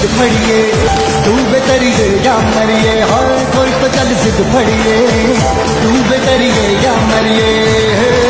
जिद फड़िए, तू बेतरिए या मरिए, हाय कोई तो चल जिद फड़िए, तू बेतरिए या मरिए।